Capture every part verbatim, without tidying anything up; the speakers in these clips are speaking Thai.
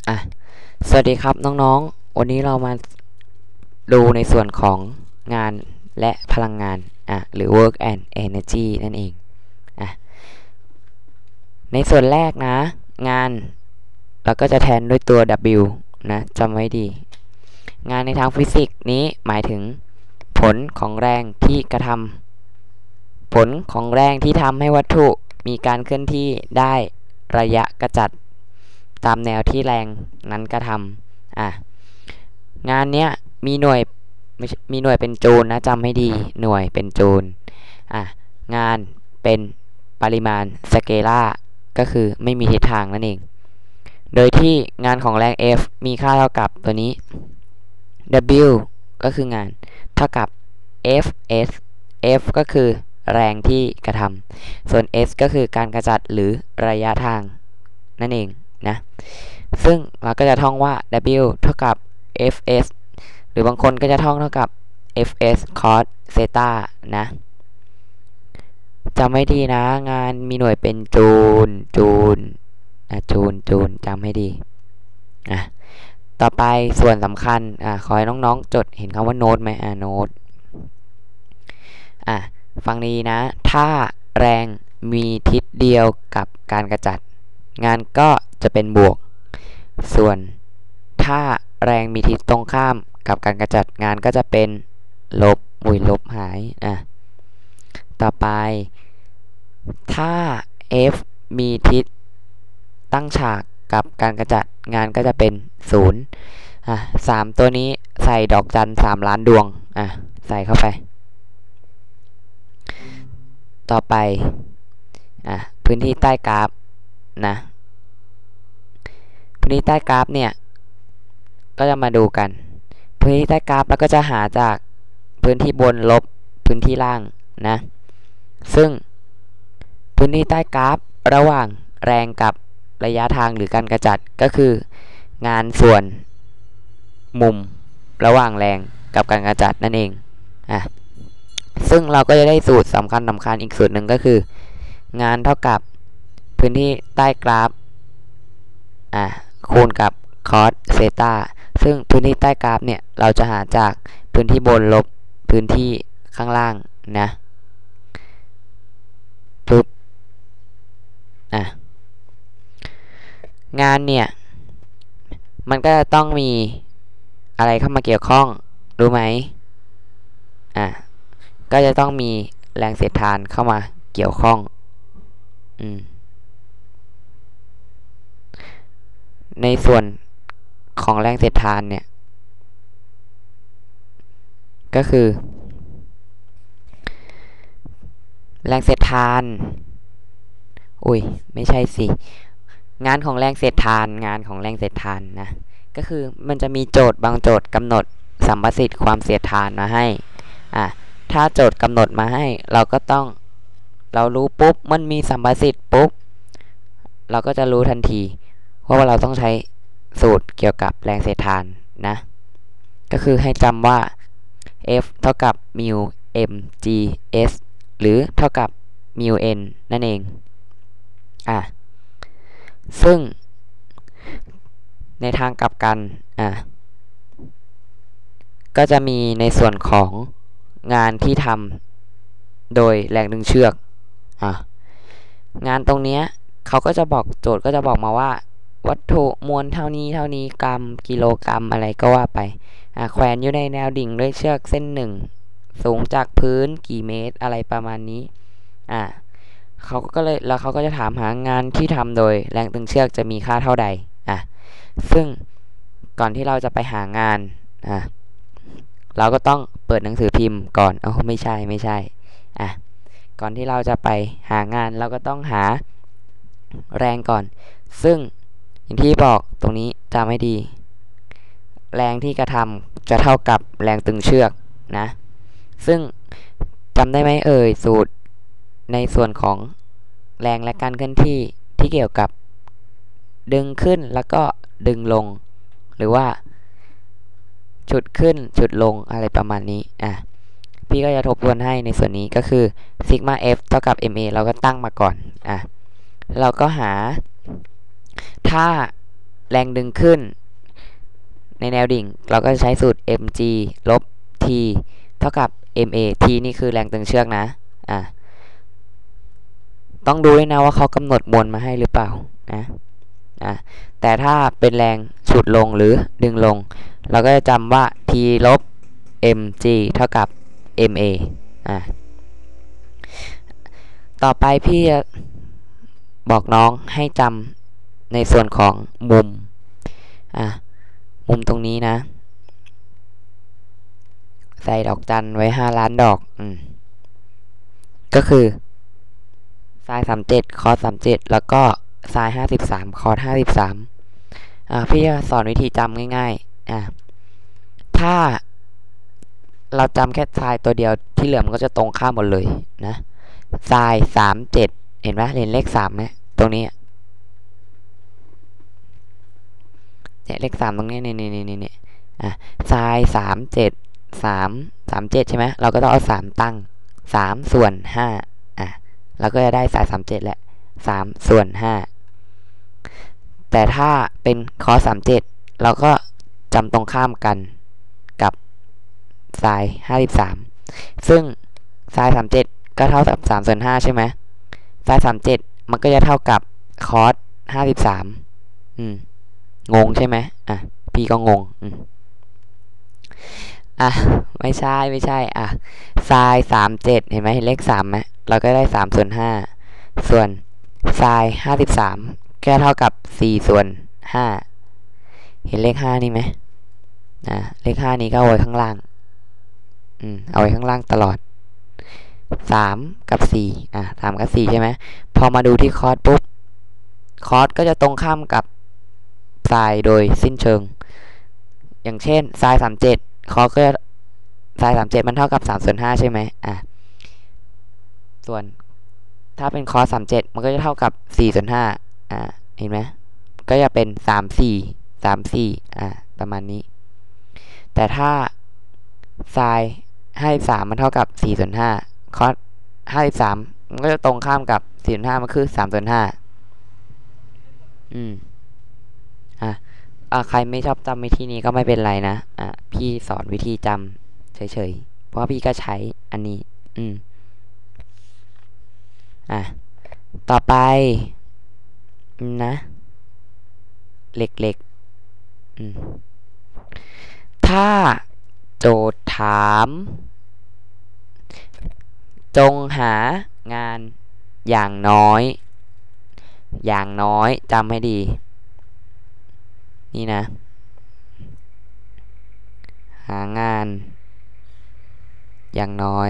อ่ะสวัสดีครับน้องๆวันนี้เรามาดูในส่วนของงานและพลังงานอ่ะหรือ work and energy นั่นเองอ่ะในส่วนแรกนะงานเราก็จะแทนด้วยตัว W นะจำไว้ดีงานในทางฟิสิกส์นี้หมายถึงผลของแรงที่กระทำผลของแรงที่ทำให้วัตถุมีการเคลื่อนที่ได้ระยะกระจัดตามแนวที่แรงนั้นกระทำอ่ะงานเนี้ยมีหน่วยมีหน่วยเป็นจูลนะจำให้ดีหน่วยเป็นจูลอ่ะงานเป็นปริมาณสเกลาร์ก็คือไม่มีทิศทางนั่นเองโดยที่งานของแรง F มีค่าเท่ากับตัวนี้ W ก็คืองานเท่ากับ Fs F ก็คือแรงที่กระทำส่วน s ก็คือการกระจัดหรือระยะทางนั่นเองนะซึ่งเราก็จะท่องว่า W เท่ากับ Fs หรือบางคนก็จะท่องเท่ากับ Fs cos เซตานะจำให้ดีนะงานมีหน่วยเป็นจูลจูลนะจูลจูลจำให้ดีอ่ะต่อไปส่วนสำคัญอ่ะขอให้น้องๆจดเห็นคำว่าโน้ตไหมอ่ะโน้ตอ่ะฟังดีนะถ้าแรงมีทิศเดียวกับการกระจัดงานก็จะเป็นบวกส่วนถ้าแรงมีทิศตรงข้ามกับการกระจัดงานก็จะเป็นลบมุยลบหายอ่ะต่อไปถ้า F มีทิศตั้งฉากกับการกระจัดงานก็จะเป็นศูนย์อ่ะสามตัวนี้ใส่ดอกจันสามล้านดวงอ่ะใส่เข้าไปต่อไปอ่ะพื้นที่ใต้กราฟนะพื้นที่ใต้กราฟเนี่ยก็จะมาดูกันพื้นที่ใต้กราฟแล้วก็จะหาจากพื้นที่บนลบพื้นที่ล่างนะซึ่งพื้นที่ใต้กราฟระหว่างแรงกับระยะทางหรือการกระจัดก็คืองานส่วนมุมระหว่างแรงกับการกระจัดนั่นเองอ่ะซึ่งเราก็จะได้สูตรสำคัญสำคัญอีกสูตรหนึ่งก็คืองานเท่ากับพื้นที่ใต้กราฟอ่ะคูณกับคอสเซตาซึ่งพื้นที่ใต้กราฟเนี่ยเราจะหาจากพื้นที่บนลบพื้นที่ข้างล่างนะปุ๊บอ่ะงานเนี่ยมันก็จะต้องมีอะไรเข้ามาเกี่ยวข้องรู้ไหมอ่ะก็จะต้องมีแรงเสียดทานเข้ามาเกี่ยวข้องอืมในส่วนของแรงเสียดทานเนี่ยก็คือแรงเสียดทานอุ้ยไม่ใช่สิงานของแรงเสียดทานงานของแรงเสียดทานนะก็คือมันจะมีโจทย์บางโจทย์กำหนดสัมประสิทธิ์ความเสียดทานมาให้อ่ะถ้าโจทย์กำหนดมาให้เราก็ต้องเรารู้ปุ๊บมันมีสัมประสิทธิ์ปุ๊บเราก็จะรู้ทันทีว่าเราต้องใช้สูตรเกี่ยวกับแรงเสียดทานนะก็คือให้จำว่า F เท่ากับมิว m g s หรือเท่ากับมิว n นั่นเองอ่ะซึ่งในทางกลับกันอ่ะก็จะมีในส่วนของงานที่ทำโดยแรงดึงเชือกอ่ะงานตรงนี้เขาก็จะบอกโจทย์ก็จะบอกมาว่าวัตถุมวลเท่านี้เท่านี้กรัมกิโลกรัมอะไรก็ว่าไปอ่ะแขวนอยู่ในแนวดิ่งด้วยเชือกเส้นหนึ่งสูงจากพื้นกี่เมตรอะไรประมาณนี้อ่ะเขาก็เลยแล้วเขาก็จะถามหางานที่ทำโดยแรงดึงเชือกจะมีค่าเท่าใดอ่ะซึ่งก่อนที่เราจะไปหางานอ่ะเราก็ต้องเปิดหนังสือพิมพ์ก่อนอ๋อไม่ใช่ไม่ใช่อ่ะก่อนที่เราจะไปหางานเราก็ต้องหาแรงก่อนซึ่งอย่างที่บอกตรงนี้จำให้ดีแรงที่กระทำจะเท่ากับแรงตึงเชือกนะซึ่งจำได้ไหมเอ่ยสูตรในส่วนของแรงและการเคลื่อนที่ที่เกี่ยวกับดึงขึ้นแล้วก็ดึงลงหรือว่าฉุดขึ้นฉุดลงอะไรประมาณนี้อ่ะพี่ก็จะทบทวนให้ในส่วนนี้ก็คือซิกมา F เท่ากับ ma เราก็ตั้งมาก่อนอ่ะเราก็หาถ้าแรงดึงขึ้นในแนวดิ่งเราก็จะใช้สูตร mg ลบ t เท่ากับ ma t นี่คือแรงตึงเชือกนะอ่ะต้องดูด้วยนะว่าเขากำหนดมวลมาให้หรือเปล่านะอ่ะแต่ถ้าเป็นแรงฉุดลงหรือดึงลงเราก็จะจำว่า t ลบ mg เท่ากับ ma อ่ะต่อไปพี่จะบอกน้องให้จำในส่วนของมุมอ่ะมุมตรงนี้นะใส่ดอกจันไว้ห้าล้านดอกอืมก็คือไซน์สามเจ็ดคอสสามเจ็ดแล้วก็ไซน์ห้าสิบสามคอสห้าสิบสามอ่าพี่จะสอนวิธีจำง่ายๆอ่ะถ้าเราจำแค่ไซน์ตัวเดียวที่เหลือมันก็จะตรงข้ามหมดเลยนะไซน์สามเจ็ดเห็นไหมเห็นเลขสามไหมตรงนี้เนี่ยเลขสามตรงนี้นี่นี่นี่นี่อ่ะไซน์สามเจ็ดสามสามเจ็ดใช่ไหมเราก็ต้องเอาสามตั้งสามส่วนห้าอ่ะเราก็จะได้ไซน์สามเจ็ดแหละสามส่วนห้าแต่ถ้าเป็นคอสสามเจ็ดเราก็จำตรงข้ามกันกับไซน์ห้าสิบสามซึ่งไซน์สามเจ็ดก็เท่ากับสามส่วนห้าใช่ไหมไซน์สามเจ็ดมันก็จะเท่ากับคอสห้าสิบสามอืมงงใช่ไหมอ่ะพี่ก็งงอืมอ่ะไม่ใช่ไม่ใช่อ่ะไซน์สามเจ็ดเห็นไหมเห็นเลขสามไหมเราก็ได้สามส่วนห้าส่วนไซน์ห้าสิบสามก็เท่ากับสี่ส่วนห้าเห็นเลขห้านี่ไหมอ่ะเลขห้านี้ก็เอาไว้ข้างล่างอืมเอาไว้ข้างล่างตลอดสามกับสี่อ่ะสามกับสี่ใช่ไหมพอมาดูที่คอสปุ๊บคอสก็จะตรงข้ามกับไซน์โดยสิ้นเชิงอย่างเช่นไซน์สามเจ็ดคอสก็ไซน์สามเจ็ดมันเท่ากับสามส่วนห้าใช่ไหมอ่ะส่วนถ้าเป็นคอสสามเจ็ดมันก็จะเท่ากับสี่ส่วนห้าอ่าเห็นไหมก็จะเป็นสามสี่สามสี่อ่าประมาณนี้แต่ถ้าไซน์ห้าสิบสามมันเท่ากับสี่ส่วนห้าคอสห้าสิบสามมันก็จะตรงข้ามกับสี่ส่วนห้ามันคือสามส่วนห้าอืมอ่ะอ่ะใครไม่ชอบจำวิธีนี้ก็ไม่เป็นไรนะอ่ะพี่สอนวิธีจำเฉยๆเพราะพี่ก็ใช้อันนี้อืมอ่ะต่อไปนะเหล็กๆอืมถ้าโจทย์ถามจงหางานอย่างน้อยอย่างน้อยจำให้ดีนี่นะหางานอย่างน้อย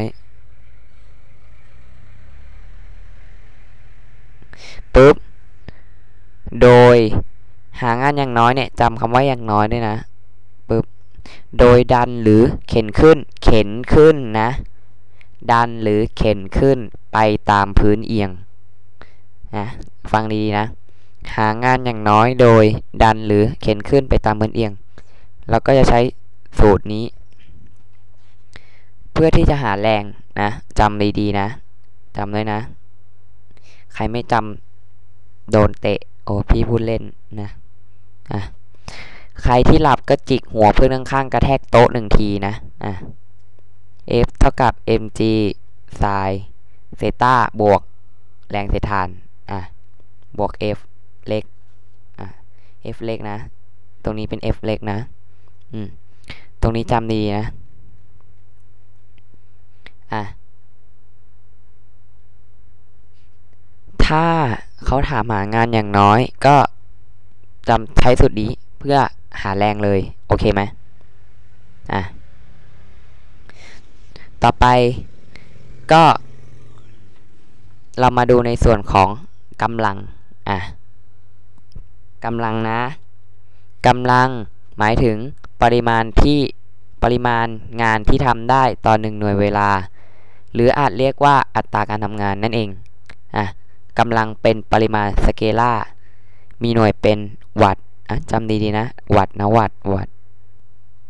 ปุ๊บโดยหางานอย่างน้อยเนี่ยจำคำว่าอย่างน้อยด้วยนะปุ๊บโดยดันหรือเข็นขึ้นเข็นขึ้นนะดันหรือเข็นขึ้นไปตามพื้นเอียงนะฟังดีๆนะหางานอย่างน้อยโดยดันหรือเข็นขึ้นไปตามพื้นเอียงเราก็จะใช้สูตรนี้เพื่อที่จะหาแรงนะจำดีๆนะจำด้วยนะใครไม่จำโดนเตะโอ้พี่พูดเล่นนะอ่ะใครที่หลับก็จิกหัวเพื่อนข้างๆกระแทกโต๊ะหนึ่งทีนะอ่ะ F เท่ากับ mg ไซน์เซต้าบวกแรงเสียดทานอ่ะบวก F เล็กอ่ะ F เล็กนะตรงนี้เป็น F เล็กนะอืมตรงนี้จำดีนะอ่ะถ้าเขาถามหางานอย่างน้อยก็จำใช้สูตรนี้เพื่อหาแรงเลยโอเคไหมอ่ะต่อไปก็เรามาดูในส่วนของกำลังอ่ะกำลังนะกำลังหมายถึงปริมาณที่ปริมาณงานที่ทำได้ต่อหนึ่งหน่วยเวลาหรืออาจเรียกว่าอัตราการทำงานนั่นเองอ่ะกำลังเป็นปริมาณสเกลาร์มีหน่วยเป็นวัตต์อ่ะจำดีๆนะวัตต์นะวัตต์วัตต์